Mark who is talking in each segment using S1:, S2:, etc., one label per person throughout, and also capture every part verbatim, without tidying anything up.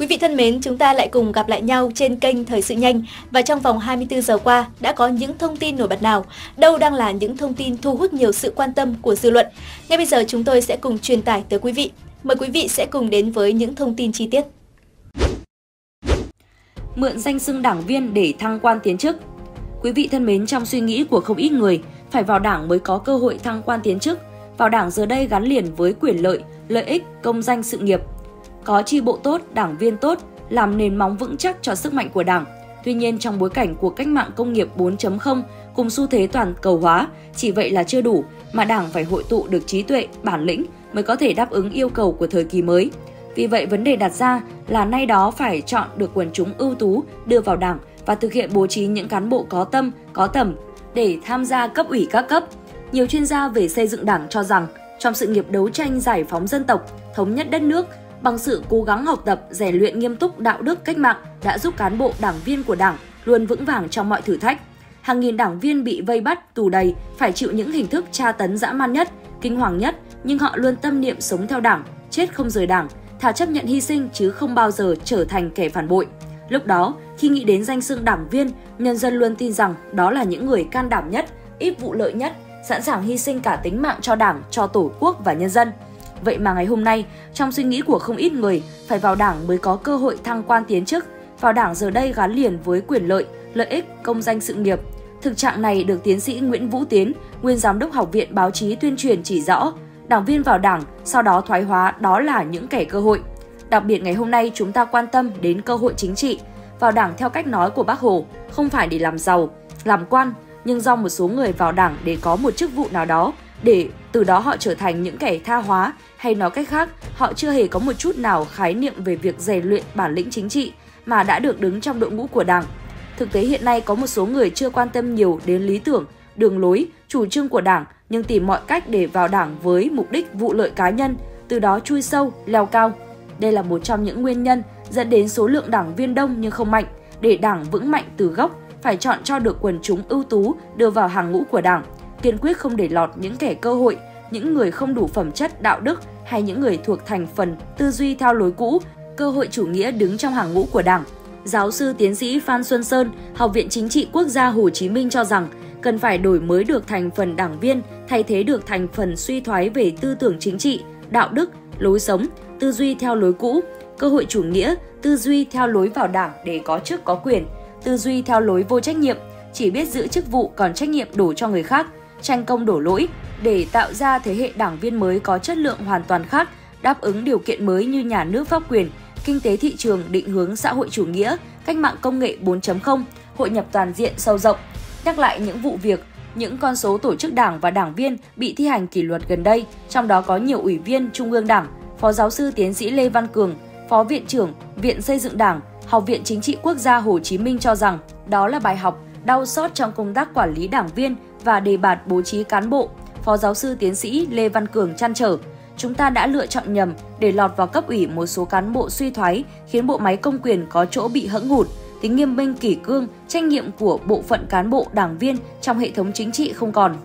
S1: Quý vị thân mến, chúng ta lại cùng gặp lại nhau trên kênh Thời sự nhanh và trong vòng hai mươi tư giờ qua đã có những thông tin nổi bật nào, đâu đang là những thông tin thu hút nhiều sự quan tâm của dư luận. Ngay bây giờ chúng tôi sẽ cùng truyền tải tới quý vị. Mời quý vị sẽ cùng đến với những thông tin chi tiết.
S2: Mượn danh xưng đảng viên để thăng quan tiến chức. Quý vị thân mến, trong suy nghĩ của không ít người, phải vào đảng mới có cơ hội thăng quan tiến chức. Vào đảng giờ đây gắn liền với quyền lợi, lợi ích, công danh sự nghiệp. Có chi bộ tốt, đảng viên tốt, làm nền móng vững chắc cho sức mạnh của đảng. Tuy nhiên, trong bối cảnh của cách mạng công nghiệp bốn chấm không cùng xu thế toàn cầu hóa, chỉ vậy là chưa đủ, mà đảng phải hội tụ được trí tuệ, bản lĩnh mới có thể đáp ứng yêu cầu của thời kỳ mới. Vì vậy, vấn đề đặt ra là nay đó phải chọn được quần chúng ưu tú đưa vào đảng và thực hiện bố trí những cán bộ có tâm, có tầm để tham gia cấp ủy các cấp. Nhiều chuyên gia về xây dựng đảng cho rằng, trong sự nghiệp đấu tranh giải phóng dân tộc, thống nhất đất nước, bằng sự cố gắng học tập, rèn luyện nghiêm túc đạo đức cách mạng đã giúp cán bộ đảng viên của đảng luôn vững vàng trong mọi thử thách. Hàng nghìn đảng viên bị vây bắt, tù đầy, phải chịu những hình thức tra tấn dã man nhất, kinh hoàng nhất, nhưng họ luôn tâm niệm sống theo đảng, chết không rời đảng, thà chấp nhận hy sinh chứ không bao giờ trở thành kẻ phản bội. Lúc đó, khi nghĩ đến danh xưng đảng viên, nhân dân luôn tin rằng đó là những người can đảm nhất, ít vụ lợi nhất, sẵn sàng hy sinh cả tính mạng cho đảng, cho tổ quốc và nhân dân. Vậy mà ngày hôm nay, trong suy nghĩ của không ít người, phải vào đảng mới có cơ hội thăng quan tiến chức. Vào đảng giờ đây gắn liền với quyền lợi, lợi ích, công danh sự nghiệp. Thực trạng này được tiến sĩ Nguyễn Vũ Tiến, nguyên giám đốc Học viện Báo chí Tuyên truyền chỉ rõ. Đảng viên vào đảng, sau đó thoái hóa đó là những kẻ cơ hội. Đặc biệt ngày hôm nay chúng ta quan tâm đến cơ hội chính trị. Vào đảng theo cách nói của Bác Hồ, không phải để làm giàu, làm quan, nhưng do một số người vào đảng để có một chức vụ nào đó, để từ đó họ trở thành những kẻ tha hóa, hay nói cách khác, họ chưa hề có một chút nào khái niệm về việc rèn luyện bản lĩnh chính trị mà đã được đứng trong đội ngũ của đảng. Thực tế hiện nay có một số người chưa quan tâm nhiều đến lý tưởng, đường lối, chủ trương của đảng nhưng tìm mọi cách để vào đảng với mục đích vụ lợi cá nhân, từ đó chui sâu, leo cao. Đây là một trong những nguyên nhân dẫn đến số lượng đảng viên đông nhưng không mạnh. Để đảng vững mạnh từ gốc, phải chọn cho được quần chúng ưu tú đưa vào hàng ngũ của đảng, kiên quyết không để lọt những kẻ cơ hội, những người không đủ phẩm chất, đạo đức hay những người thuộc thành phần tư duy theo lối cũ, cơ hội chủ nghĩa đứng trong hàng ngũ của đảng. Giáo sư tiến sĩ Phan Xuân Sơn, Học viện Chính trị Quốc gia Hồ Chí Minh cho rằng cần phải đổi mới được thành phần đảng viên, thay thế được thành phần suy thoái về tư tưởng chính trị, đạo đức, lối sống, tư duy theo lối cũ, cơ hội chủ nghĩa, tư duy theo lối vào đảng để có chức có quyền, tư duy theo lối vô trách nhiệm, chỉ biết giữ chức vụ còn trách nhiệm đổ cho người khác, tranh công đổ lỗi, để tạo ra thế hệ đảng viên mới có chất lượng hoàn toàn khác, đáp ứng điều kiện mới như nhà nước pháp quyền, kinh tế thị trường định hướng xã hội chủ nghĩa, cách mạng công nghệ bốn chấm không, hội nhập toàn diện sâu rộng. Nhắc lại những vụ việc, những con số tổ chức đảng và đảng viên bị thi hành kỷ luật gần đây, trong đó có nhiều ủy viên Trung ương Đảng, Phó giáo sư tiến sĩ Lê Văn Cường, Phó Viện trưởng Viện Xây dựng Đảng, Học viện Chính trị Quốc gia Hồ Chí Minh cho rằng đó là bài học đau xót trong công tác quản lý đảng viên và đề bạt bố trí cán bộ. Phó giáo sư tiến sĩ Lê Văn Cường trăn trở, chúng ta đã lựa chọn nhầm để lọt vào cấp ủy một số cán bộ suy thoái, khiến bộ máy công quyền có chỗ bị hẫng hụt, tính nghiêm minh kỷ cương, trách nhiệm của bộ phận cán bộ đảng viên trong hệ thống chính trị không còn.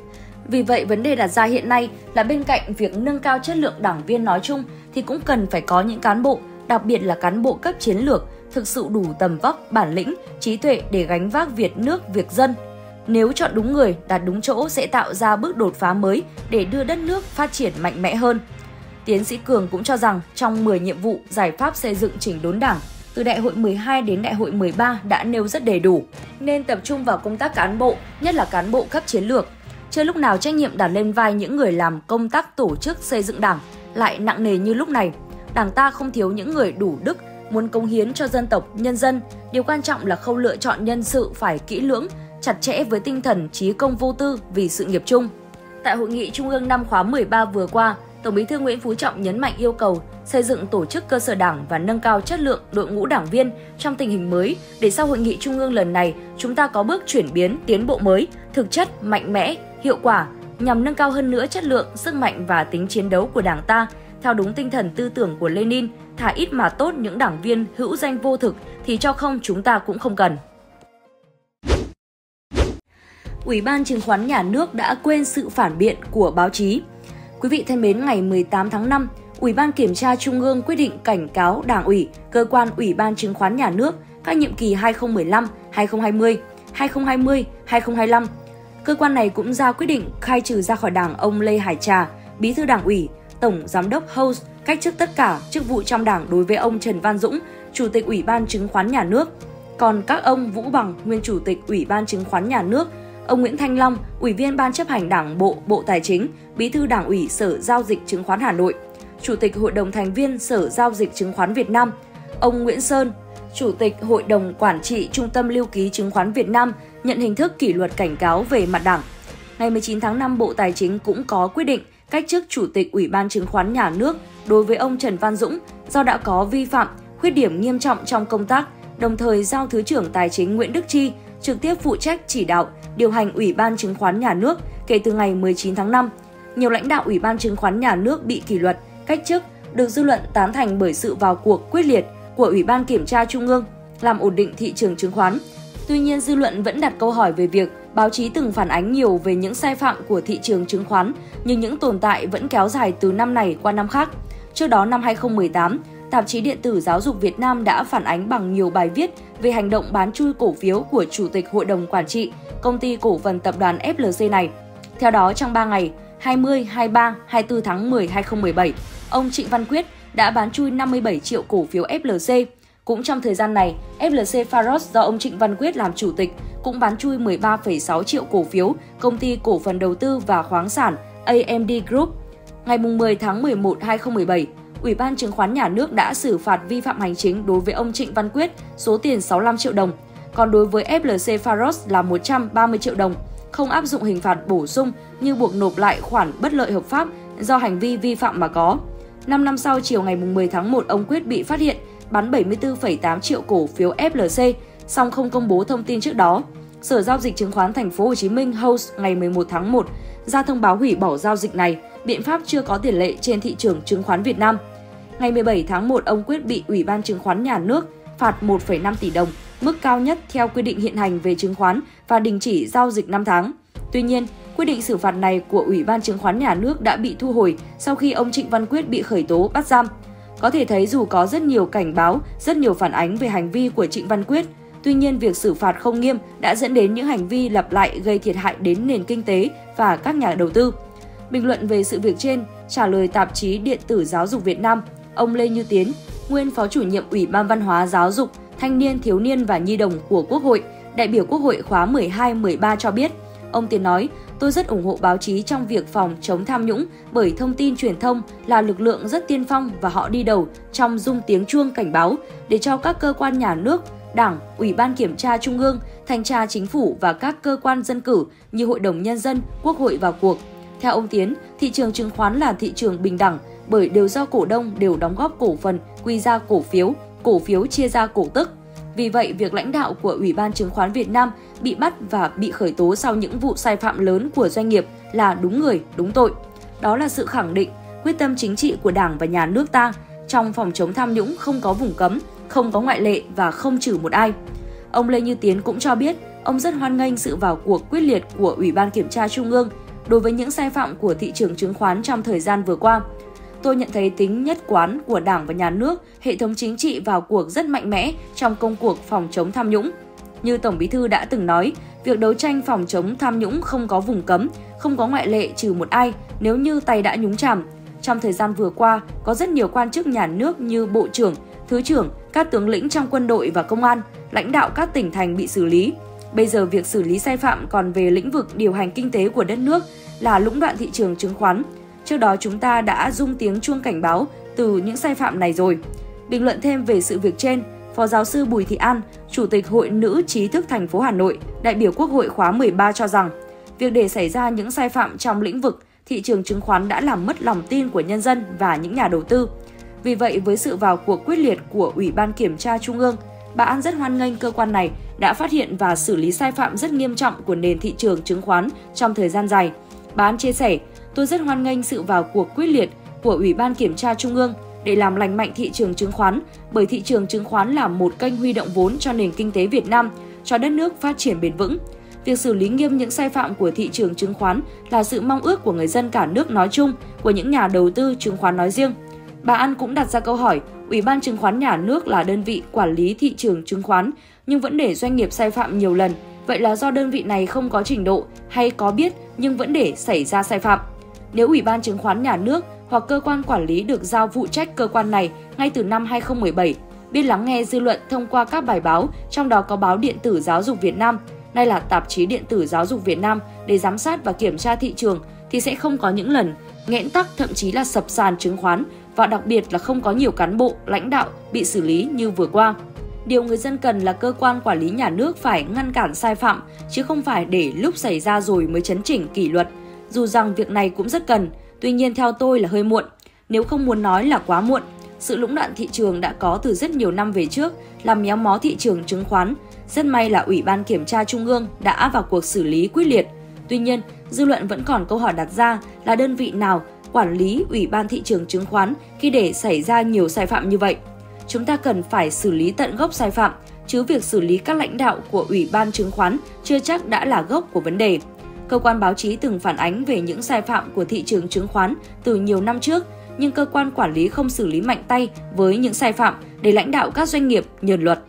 S2: Vì vậy, vấn đề đặt ra hiện nay là bên cạnh việc nâng cao chất lượng đảng viên nói chung thì cũng cần phải có những cán bộ, đặc biệt là cán bộ cấp chiến lược, thực sự đủ tầm vóc, bản lĩnh, trí tuệ để gánh vác việc nước, việc dân. Nếu chọn đúng người, đặt đúng chỗ sẽ tạo ra bước đột phá mới để đưa đất nước phát triển mạnh mẽ hơn. Tiến sĩ Cường cũng cho rằng trong mười nhiệm vụ giải pháp xây dựng chỉnh đốn đảng, từ đại hội mười hai đến đại hội mười ba đã nêu rất đầy đủ, nên tập trung vào công tác cán bộ, nhất là cán bộ cấp chiến lược. Chưa lúc nào trách nhiệm đặt lên vai những người làm công tác tổ chức xây dựng đảng lại nặng nề như lúc này. Đảng ta không thiếu những người đủ đức, muốn cống hiến cho dân tộc, nhân dân. Điều quan trọng là khâu lựa chọn nhân sự phải kỹ lưỡng, chặt chẽ với tinh thần chí công vô tư vì sự nghiệp chung. Tại Hội nghị Trung ương năm khóa mười ba vừa qua, Tổng Bí thư Nguyễn Phú Trọng nhấn mạnh yêu cầu xây dựng tổ chức cơ sở đảng và nâng cao chất lượng đội ngũ đảng viên trong tình hình mới để sau Hội nghị Trung ương lần này chúng ta có bước chuyển biến, tiến bộ mới, thực chất, mạnh mẽ, hiệu quả nhằm nâng cao hơn nữa chất lượng, sức mạnh và tính chiến đấu của Đảng ta theo đúng tinh thần tư tưởng của Lenin, thà ít mà tốt những đảng viên hữu danh vô thực thì cho không chúng ta cũng không cần. Ủy ban Chứng khoán Nhà nước đã quên sự phản biện của báo chí. Quý vị thân mến, ngày mười tám tháng năm, Ủy ban Kiểm tra Trung ương quyết định cảnh cáo Đảng ủy, cơ quan Ủy ban Chứng khoán Nhà nước các nhiệm kỳ hai nghìn không trăm mười lăm đến hai nghìn không trăm hai mươi, hai nghìn không trăm hai mươi đến hai nghìn không trăm hai mươi lăm. Cơ quan này cũng ra quyết định khai trừ ra khỏi Đảng ông Lê Hải Trà, Bí thư Đảng ủy, Tổng Giám đốc House, cách chức tất cả chức vụ trong Đảng đối với ông Trần Văn Dũng, Chủ tịch Ủy ban Chứng khoán Nhà nước. Còn các ông Vũ Bằng, nguyên Chủ tịch Ủy ban Chứng khoán Nhà nước, ông Nguyễn Thanh Long, Ủy viên Ban chấp hành Đảng bộ Bộ Tài chính, Bí thư Đảng ủy Sở Giao dịch Chứng khoán Hà Nội, Chủ tịch Hội đồng thành viên Sở Giao dịch Chứng khoán Việt Nam, ông Nguyễn Sơn, Chủ tịch Hội đồng Quản trị Trung tâm Lưu ký Chứng khoán Việt Nam nhận hình thức kỷ luật cảnh cáo về mặt Đảng. Ngày mười chín tháng năm, Bộ Tài chính cũng có quyết định cách chức Chủ tịch Ủy ban Chứng khoán Nhà nước đối với ông Trần Văn Dũng do đã có vi phạm, khuyết điểm nghiêm trọng trong công tác, đồng thời giao Thứ trưởng Tài chính Nguyễn Đức Chi trực tiếp phụ trách chỉ đạo, điều hành Ủy ban Chứng khoán Nhà nước kể từ ngày mười chín tháng năm. Nhiều lãnh đạo Ủy ban Chứng khoán Nhà nước bị kỷ luật, cách chức được dư luận tán thành bởi sự vào cuộc quyết liệt của Ủy ban Kiểm tra Trung ương làm ổn định thị trường chứng khoán. Tuy nhiên, dư luận vẫn đặt câu hỏi về việc báo chí từng phản ánh nhiều về những sai phạm của thị trường chứng khoán, nhưng những tồn tại vẫn kéo dài từ năm này qua năm khác. Trước đó, năm hai nghìn không trăm mười tám, tạp chí điện tử Giáo dục Việt Nam đã phản ánh bằng nhiều bài viết về hành động bán chui cổ phiếu của Chủ tịch Hội đồng Quản trị Công ty Cổ phần Tập đoàn ép lờ xê này. Theo đó, trong ba ngày hai mươi, hai mươi ba, hai mươi tư tháng mười năm hai nghìn không trăm mười bảy, ông Trịnh Văn Quyết đã bán chui năm mươi bảy triệu cổ phiếu ép lờ xê. Cũng trong thời gian này, ép lờ xê Pharos do ông Trịnh Văn Quyết làm chủ tịch cũng bán chui mười ba phẩy sáu triệu cổ phiếu Công ty Cổ phần Đầu tư và Khoáng sản a em đê Group. Ngày mười tháng mười một năm hai nghìn không trăm mười bảy, Ủy ban Chứng khoán Nhà nước đã xử phạt vi phạm hành chính đối với ông Trịnh Văn Quyết số tiền sáu mươi lăm triệu đồng, còn đối với ép lờ xê Pharos là một trăm ba mươi triệu đồng, không áp dụng hình phạt bổ sung như buộc nộp lại khoản bất lợi hợp pháp do hành vi vi phạm mà có. năm năm sau, chiều ngày mười tháng một, ông Quyết bị phát hiện bán bảy mươi tư phẩy tám triệu cổ phiếu ép lờ xê, song không công bố thông tin trước đó. Sở Giao dịch Chứng khoán Thành phố Hồ Chí Minh House ngày mười một tháng một ra thông báo hủy bỏ giao dịch này, biện pháp chưa có tiền lệ trên thị trường chứng khoán Việt Nam. Ngày mười bảy tháng một, ông Quyết bị Ủy ban Chứng khoán Nhà nước phạt một phẩy năm tỷ đồng, mức cao nhất theo quy định hiện hành về chứng khoán và đình chỉ giao dịch năm tháng. Tuy nhiên, quyết định xử phạt này của Ủy ban Chứng khoán Nhà nước đã bị thu hồi sau khi ông Trịnh Văn Quyết bị khởi tố bắt giam. Có thể thấy dù có rất nhiều cảnh báo, rất nhiều phản ánh về hành vi của Trịnh Văn Quyết, tuy nhiên việc xử phạt không nghiêm đã dẫn đến những hành vi lặp lại gây thiệt hại đến nền kinh tế và các nhà đầu tư. Bình luận về sự việc trên, trả lời tạp chí điện tử Giáo dục Việt Nam, ông Lê Như Tiến, nguyên Phó chủ nhiệm Ủy ban Văn hóa Giáo dục, Thanh niên, Thiếu niên và Nhi đồng của Quốc hội, đại biểu Quốc hội khóa mười hai mười ba cho biết, ông Tiến nói, tôi rất ủng hộ báo chí trong việc phòng chống tham nhũng bởi thông tin truyền thông là lực lượng rất tiên phong và họ đi đầu trong rung tiếng chuông cảnh báo để cho các cơ quan nhà nước, Đảng, Ủy ban Kiểm tra Trung ương, Thanh tra Chính phủ và các cơ quan dân cử như Hội đồng Nhân dân, Quốc hội vào cuộc. Theo ông Tiến, thị trường chứng khoán là thị trường bình đẳng bởi đều do cổ đông đều đóng góp cổ phần, quy ra cổ phiếu, cổ phiếu chia ra cổ tức. Vì vậy, việc lãnh đạo của Ủy ban Chứng khoán Việt Nam bị bắt và bị khởi tố sau những vụ sai phạm lớn của doanh nghiệp là đúng người, đúng tội. Đó là sự khẳng định, quyết tâm chính trị của Đảng và Nhà nước ta trong phòng chống tham nhũng không có vùng cấm, không có ngoại lệ và không trừ một ai. Ông Lê Như Tiến cũng cho biết, ông rất hoan nghênh sự vào cuộc quyết liệt của Ủy ban Kiểm tra Trung ương đối với những sai phạm của thị trường chứng khoán trong thời gian vừa qua. Tôi nhận thấy tính nhất quán của Đảng và Nhà nước, hệ thống chính trị vào cuộc rất mạnh mẽ trong công cuộc phòng chống tham nhũng. Như Tổng Bí thư đã từng nói, việc đấu tranh phòng chống tham nhũng không có vùng cấm, không có ngoại lệ trừ một ai nếu như tay đã nhúng chàm. Trong thời gian vừa qua, có rất nhiều quan chức nhà nước như Bộ trưởng, Thứ trưởng, các tướng lĩnh trong quân đội và công an, lãnh đạo các tỉnh thành bị xử lý. Bây giờ việc xử lý sai phạm còn về lĩnh vực điều hành kinh tế của đất nước là lũng đoạn thị trường chứng khoán. Trước đó chúng ta đã rung tiếng chuông cảnh báo từ những sai phạm này rồi. Bình luận thêm về sự việc trên, Phó giáo sư Bùi Thị An, Chủ tịch Hội Nữ Trí thức thành phố Hà Nội, đại biểu Quốc hội khóa mười ba cho rằng, việc để xảy ra những sai phạm trong lĩnh vực thị trường chứng khoán đã làm mất lòng tin của nhân dân và những nhà đầu tư. Vì vậy, với sự vào cuộc quyết liệt của Ủy ban Kiểm tra Trung ương, bà An rất hoan nghênh cơ quan này đã phát hiện và xử lý sai phạm rất nghiêm trọng của nền thị trường chứng khoán trong thời gian dài. Bà An chia sẻ, tôi rất hoan nghênh sự vào cuộc quyết liệt của Ủy ban Kiểm tra Trung ương để làm lành mạnh thị trường chứng khoán, bởi thị trường chứng khoán là một kênh huy động vốn cho nền kinh tế Việt Nam, cho đất nước phát triển bền vững. Việc xử lý nghiêm những sai phạm của thị trường chứng khoán là sự mong ước của người dân cả nước nói chung, của những nhà đầu tư chứng khoán nói riêng. Bà An cũng đặt ra câu hỏi, Ủy ban Chứng khoán Nhà nước là đơn vị quản lý thị trường chứng khoán nhưng vẫn để doanh nghiệp sai phạm nhiều lần. Vậy là do đơn vị này không có trình độ hay có biết nhưng vẫn để xảy ra sai phạm? Nếu Ủy ban Chứng khoán Nhà nước hoặc cơ quan quản lý được giao phụ trách cơ quan này ngay từ năm hai nghìn không trăm mười bảy, biết lắng nghe dư luận thông qua các bài báo, trong đó có báo điện tử Giáo dục Việt Nam, nay là tạp chí điện tử Giáo dục Việt Nam, để giám sát và kiểm tra thị trường, thì sẽ không có những lần nghẽn tắc, thậm chí là sập sàn chứng khoán, và đặc biệt là không có nhiều cán bộ, lãnh đạo bị xử lý như vừa qua. Điều người dân cần là cơ quan quản lý nhà nước phải ngăn cản sai phạm, chứ không phải để lúc xảy ra rồi mới chấn chỉnh kỷ luật. Dù rằng việc này cũng rất cần, tuy nhiên theo tôi là hơi muộn, nếu không muốn nói là quá muộn. Sự lũng đoạn thị trường đã có từ rất nhiều năm về trước, làm méo mó thị trường chứng khoán. Rất may là Ủy ban Kiểm tra Trung ương đã vào cuộc xử lý quyết liệt. Tuy nhiên, dư luận vẫn còn câu hỏi đặt ra là đơn vị nào quản lý Ủy ban thị trường chứng khoán khi để xảy ra nhiều sai phạm như vậy. Chúng ta cần phải xử lý tận gốc sai phạm, chứ việc xử lý các lãnh đạo của Ủy ban chứng khoán chưa chắc đã là gốc của vấn đề. Cơ quan báo chí từng phản ánh về những sai phạm của thị trường chứng khoán từ nhiều năm trước, nhưng cơ quan quản lý không xử lý mạnh tay với những sai phạm để lãnh đạo các doanh nghiệp nhờn luật.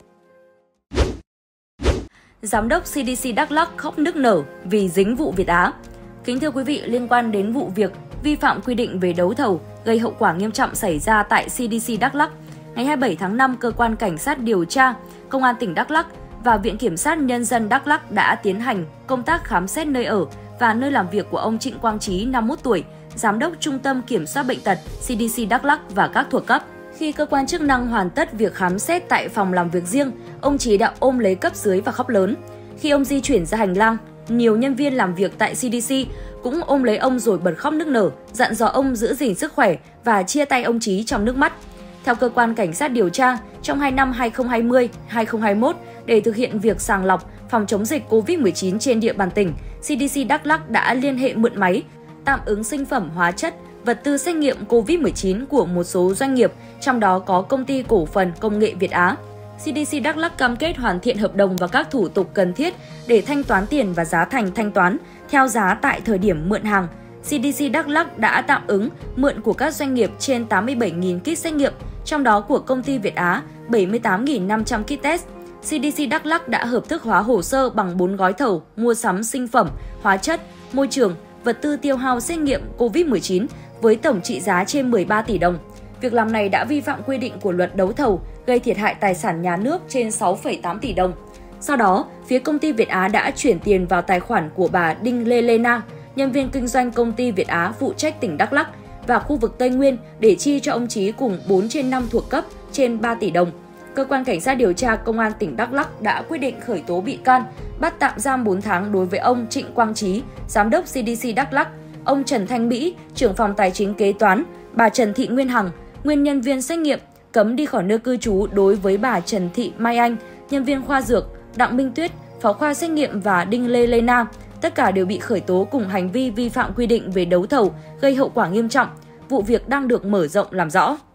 S2: Giám đốc xê đê xê Đắk Lắk khóc nức nở vì dính vụ Việt Á. Kính thưa quý vị, liên quan đến vụ việc vi phạm quy định về đấu thầu gây hậu quả nghiêm trọng xảy ra tại xê đê xê Đắk Lắk, ngày hai mươi bảy tháng năm, Cơ quan Cảnh sát điều tra Công an tỉnh Đắk Lắk và Viện Kiểm sát Nhân dân Đắk Lắk đã tiến hành công tác khám xét nơi ở và nơi làm việc của ông Trịnh Quang Trí, năm mươi mốt tuổi, Giám đốc Trung tâm Kiểm soát Bệnh tật xê đê xê Đắk Lắk và các thuộc cấp. Khi cơ quan chức năng hoàn tất việc khám xét tại phòng làm việc riêng, ông Trí đã ôm lấy cấp dưới và khóc lớn. Khi ông di chuyển ra hành lang, nhiều nhân viên làm việc tại xê đê xê cũng ôm lấy ông rồi bật khóc nức nở, dặn dò ông giữ gìn sức khỏe và chia tay ông Trí trong nước mắt. Theo cơ quan cảnh sát điều tra, trong hai năm hai nghìn không trăm hai mươi đến hai nghìn không trăm hai mươi mốt, để thực hiện việc sàng lọc phòng chống dịch Covid mười chín trên địa bàn tỉnh, xê đê xê Đắk Lắk đã liên hệ mượn máy, tạm ứng sinh phẩm, hóa chất, vật tư xét nghiệm Covid mười chín của một số doanh nghiệp, trong đó có Công ty Cổ phần Công nghệ Việt Á. xê đê xê Đắk Lắk cam kết hoàn thiện hợp đồng và các thủ tục cần thiết để thanh toán tiền và giá thành thanh toán theo giá tại thời điểm mượn hàng. xê đê xê Đắk Lắk đã tạm ứng mượn của các doanh nghiệp trên tám mươi bảy nghìn kit xét nghiệm, trong đó của Công ty Việt Á bảy mươi tám nghìn năm trăm kit test. xê đê xê Đắk Lắk đã hợp thức hóa hồ sơ bằng bốn gói thầu mua sắm sinh phẩm, hóa chất, môi trường, vật tư tiêu hao xét nghiệm Covid mười chín với tổng trị giá trên mười ba tỷ đồng. Việc làm này đã vi phạm quy định của luật đấu thầu, gây thiệt hại tài sản nhà nước trên sáu phẩy tám tỷ đồng. Sau đó, phía Công ty Việt Á đã chuyển tiền vào tài khoản của bà Đinh Lê Lê Na, nhân viên kinh doanh Công ty Việt Á phụ trách tỉnh Đắk Lắk và khu vực Tây Nguyên để chi cho ông Trí cùng bốn trên năm thuộc cấp trên ba tỷ đồng. Cơ quan Cảnh sát điều tra Công an tỉnh Đắk Lắk đã quyết định khởi tố bị can, bắt tạm giam bốn tháng đối với ông Trịnh Quang Trí, Giám đốc xê đê xê Đắk Lắk, ông Trần Thanh Mỹ, trưởng phòng tài chính kế toán, bà Trần Thị Nguyên Hằng, nguyên nhân viên xét nghiệm, cấm đi khỏi nơi cư trú đối với bà Trần Thị Mai Anh, nhân viên khoa dược, Đặng Minh Tuyết, phó khoa xét nghiệm và Đinh Lê Lê Na. Tất cả đều bị khởi tố cùng hành vi vi phạm quy định về đấu thầu gây hậu quả nghiêm trọng. Vụ việc đang được mở rộng làm rõ.